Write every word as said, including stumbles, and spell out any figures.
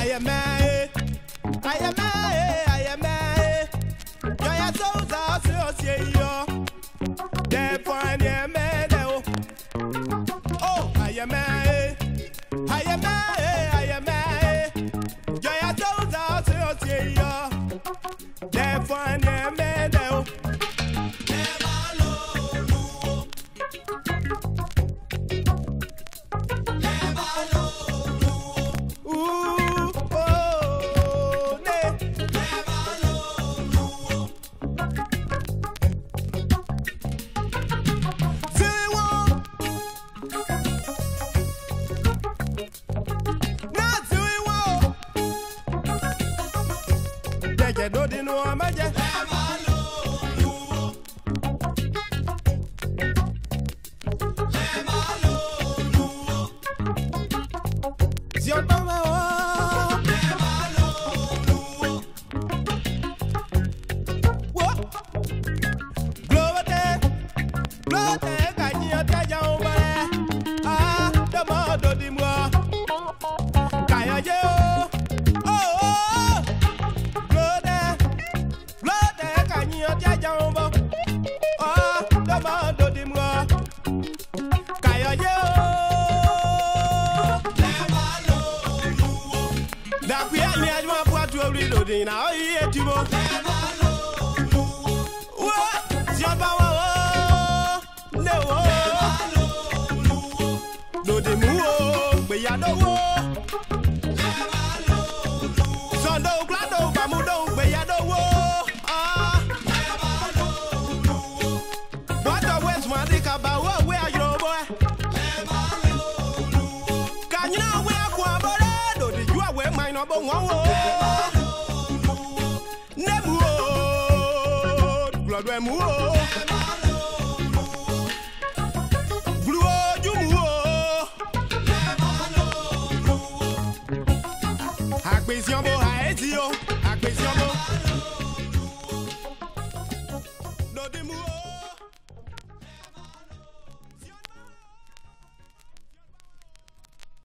I am I am I am I Joya Souza so yo Therefore I am Oh I am I I am I am I Joya Souza so yo Therefore I am do di no amaje si on va o glote glote kanyi ataja o bare ah de mo do di mo kayaje o oh Jumbo, oh, the man do the more. Kayayo, that we are near my part to reloading. Now, here to go. What? Jumbo, no, do the more, but ya don't know. So, no, Glado, Bamudo, but ya don't know. Acquisition, Haitio, acquisition.